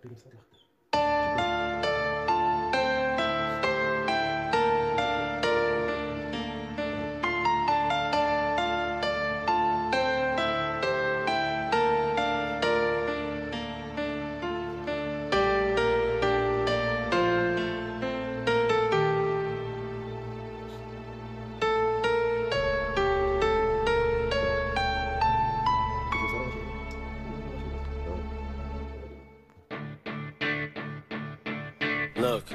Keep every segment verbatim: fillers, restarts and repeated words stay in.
Look,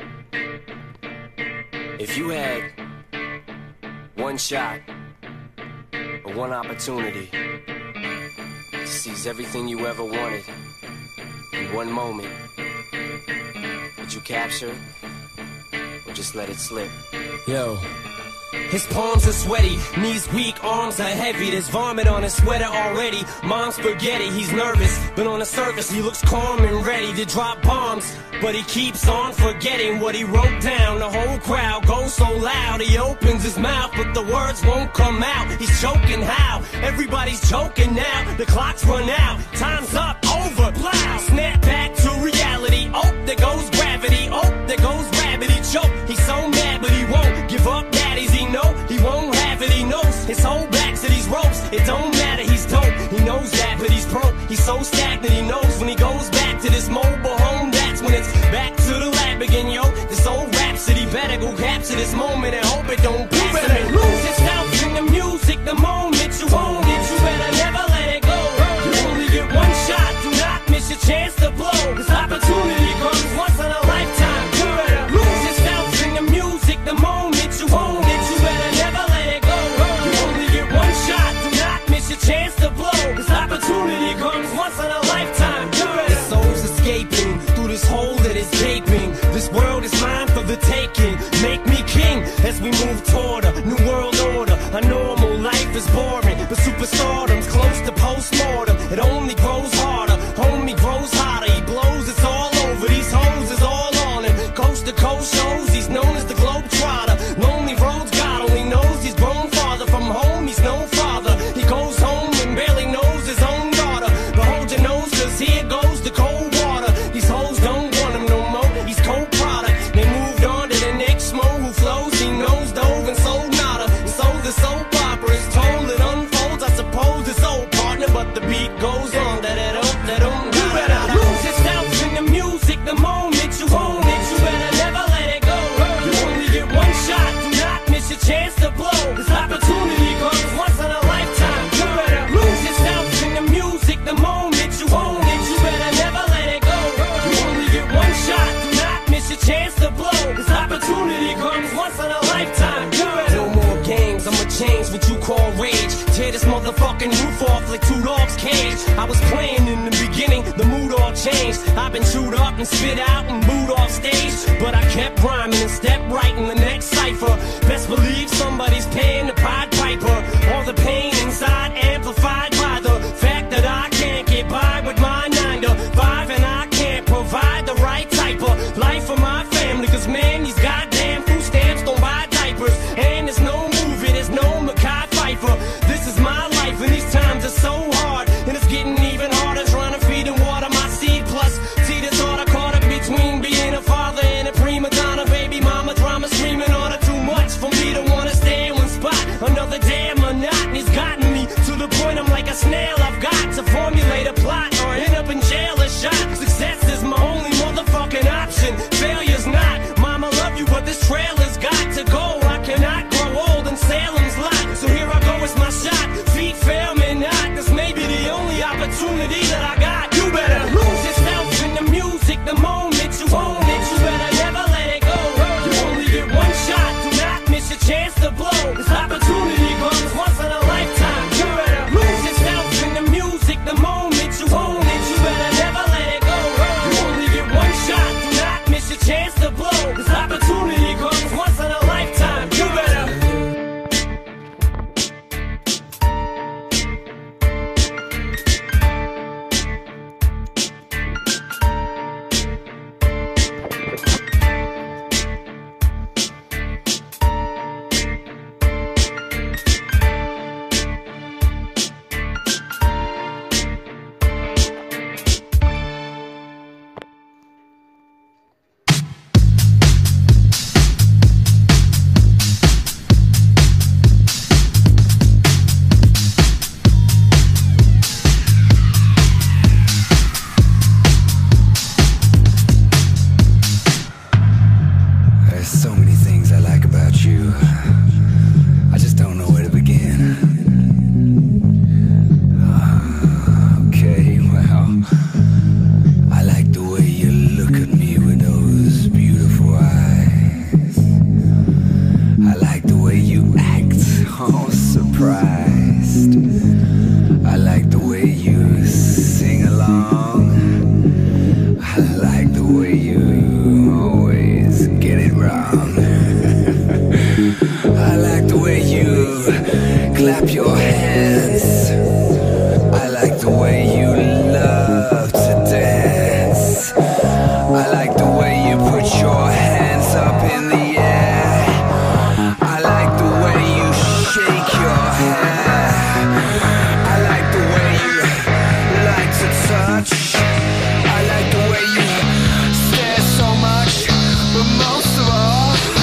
if you had one shot or one opportunity to seize everything you ever wanted in one moment, would you capture it or just let it slip? Yo. His palms are sweaty, knees weak, arms are heavy. There's vomit on his sweater already. Mom's spaghetti, he's nervous, but on the surface he looks calm and ready to drop bombs. But he keeps on forgetting what he wrote down. The whole crowd goes so loud, he opens his mouth, but the words won't come out. He's choking how? Everybody's choking now. The clock's run out, time's up, over, plow. Snap back to reality, oh, there goes gravity. Oh, there goes rabbit, he choke. He's so mad, but he won't give up. Daddies, he know he won't have it, he knows his whole back to these ropes. It don't matter, he's dope, he knows that, but he's broke. He's so stagnant, he knows when he goes back to this mobile home, that's when it's back to the lab again, yo. This old rhapsody better go capture this moment and hope it don't pass. You better lose yourself in the music the moment you own it. You better never let it go. You only get one shot, do not miss your chance to blow. This opportunity comes once in a lifetime. You better lose yourself in the music the moment you own it. You better never let it go. You only get one shot, do not miss your chance to blow. This opportunity comes once in a lifetime. You better. His soul's escaping through this hole that is gaping. This world is mine for the taking. Make me king as we move toward a new world order. A normal life is boring, but superstardom's close to postmortem. It only grows harder, homie grows hotter. He blows, it's all over. These hoes is all on him. Coast to coast shows, he's known as the Globetrotter. Lonely roads, God only knows he's grown farther from home. He's no father. He goes home and barely knows his own daughter. But hold your nose, cause here goes the cold water. These hoes don't want him no more. He's cold product. They moved on to the next mo who flows. He knows dove and sold nada. And so the soap opera is told, it unfolds. I suppose it's old partner, but the beat goes on. That it don't, that don't. You better lose yourself in the music the moment you own it. You better never let it go. You only get one shot, do not miss your chance to blow. This opportunity comes once in a lifetime. You better lose yourself in the music the moment you own it. You better never let it go. You only get one shot, do not miss your chance to blow. This opportunity comes once in a lifetime. You better. No more games, I'ma change what you call rage. Tear this motherfucking roof off like two dogs' cage. I was playing in the beginning, the mood all changed. I've been chewed up and spit out and booed off stage, but I kept rhyming and stepped right in the next cipher. Best believe somebody's paying the Pied Piper. All the pain inside amplified by the fact that I can't get by with my nine to five, and I can't provide the right type of life for my family. Cause man, these goddamn food stamps don't buy diapers, and there's no movie, there's no Mekhi Phifer. This is my life and these times are so hard, and it's getting even harder trying to feed and water my seed. Plus, see this order caught up between being a father and a prima donna. Baby mama drama screaming order too much for me to wanna stay There's so many things I like about you. I just don't know where to begin. Uh, okay, well, I like the way you look at me with those beautiful eyes. I like the way you act, all surprised. I like the way you sing along. I like the way you always get it wrong. I like the way you clap your hands. I like the way you love to dance. I like the way you put your hands up in the air. I like the way you shake your hair. I like the way you like to touch. I like the way you stare so much, but most of all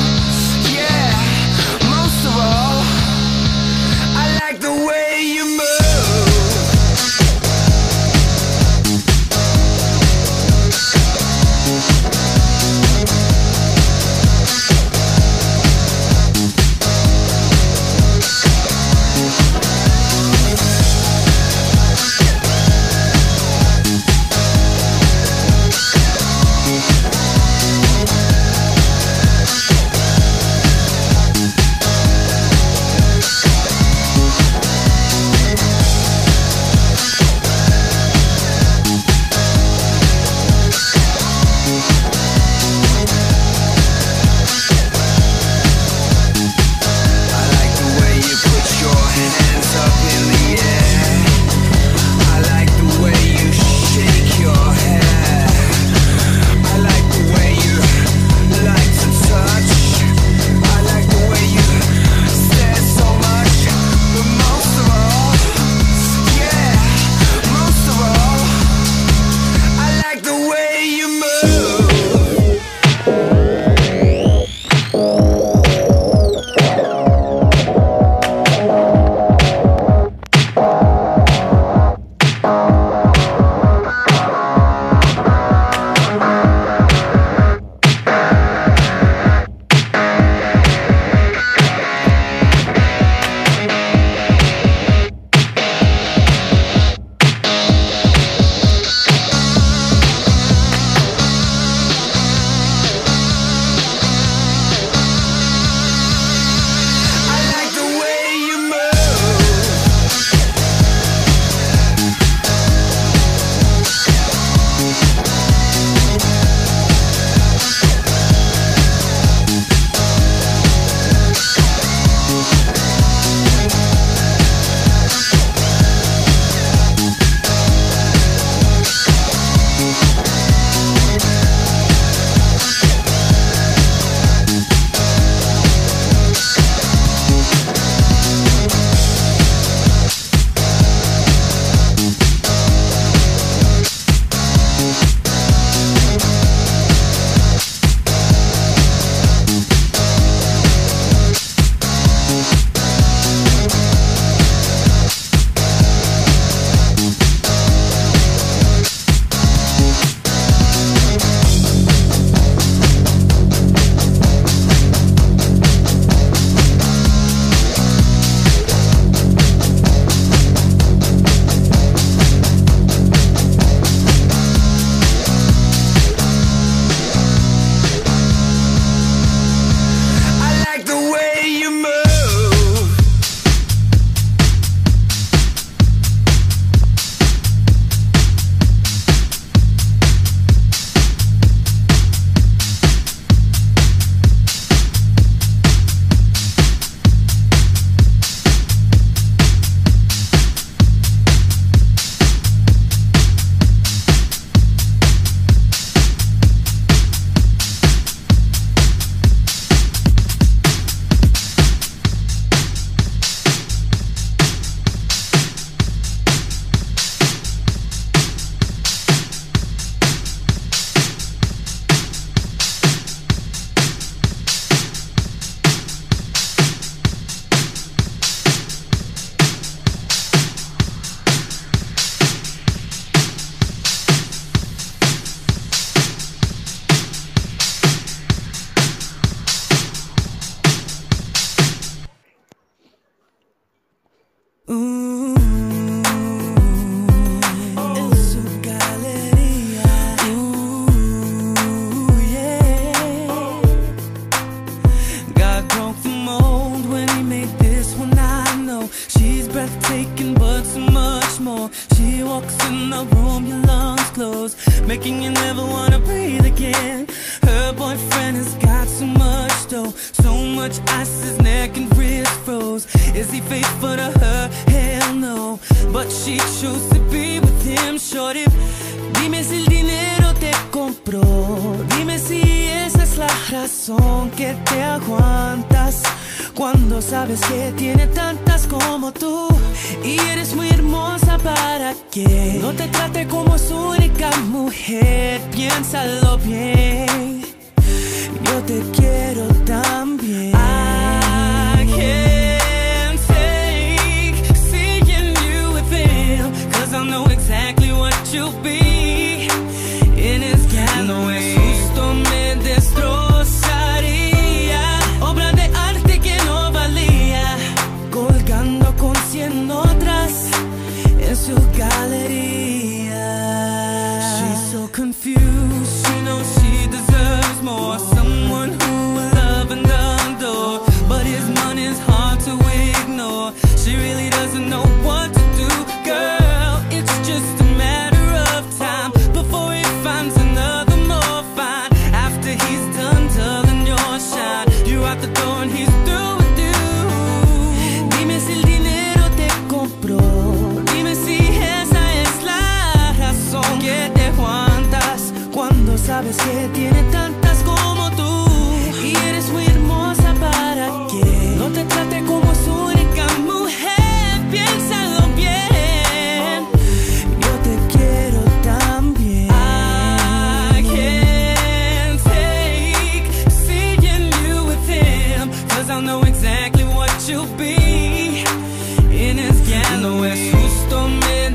much ice his neck and wrist froze. Is he faithful to her? Hell no. But she chose to be with him, shorty. Dime si el dinero te compró. Dime si esa es la razón que te aguantas cuando sabes que tiene tantas como tú. Y eres muy hermosa para que no te trate como su única mujer. Piénsalo bien, yo te quiero también. I can't take seeing you with him, cause I know exactly what you'll be in his gallery. No es justo, me destrozaría. Obra de arte que no valía, colgando con cien otras en su galería. She's so confused, she knows she deserves more. Someone who will love and adore, but his money's hard to ignore. She really doesn't know what to do, girl. It's just a matter of time before he finds another more fine. After he's done dulling your shine, you're out the door and he's through with you. Dime si el dinero te compró. Dime si esa es la razón que te aguantas cuando sabes que tiene tantas como tú. Y eres muy hermosa para que no te trate como su única mujer. Piénsalo bien, yo te quiero también. I can't take seeing you with him, cause I know exactly what you'll be in his gallery. No es justo, me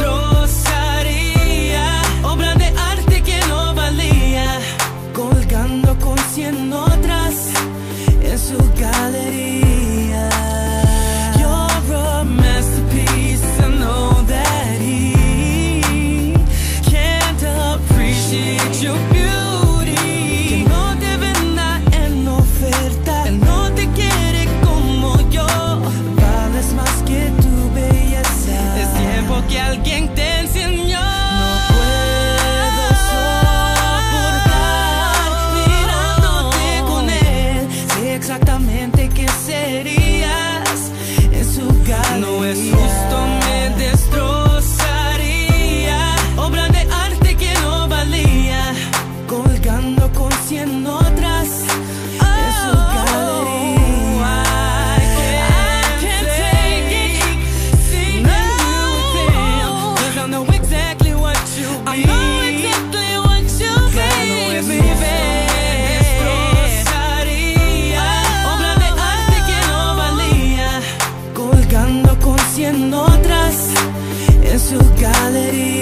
destrozaría. Obra de arte que no valía, colgando con cien otras en su galería. You're a masterpiece, I know that he can't appreciate your beauty. Que no te venda en oferta, él no te quiere como yo. Vales más que tu belleza, es tiempo que alguien te enseñó. No puedo soportar mirándote con él. Sé exactamente qué serías en su galería. No es justo, me destrozaría. Obra de arte que no valía, colgando con cien otras en su galería. I can't take it, seeing you with him, cause I know exactly what you'll be. I know exactly what you'll be, baby. Destrozaría. Obra de arte que no valía, colgando con cien otras en su galería.